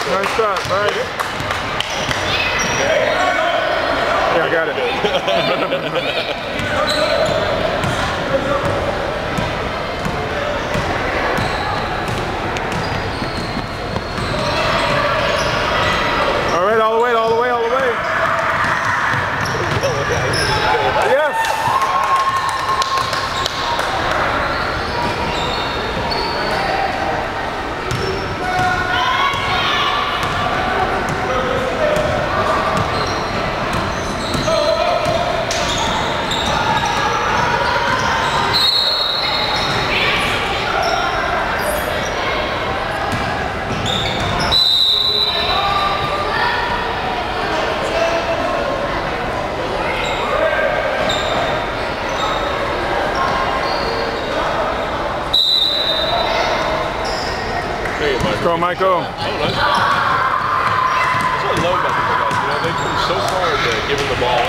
Nice shot, right? Yeah, I got it. All right, all the way, all the way, all the way. Yes. Let's go, Michael. That's what I love about these guys. You know, they come so far into giving the ball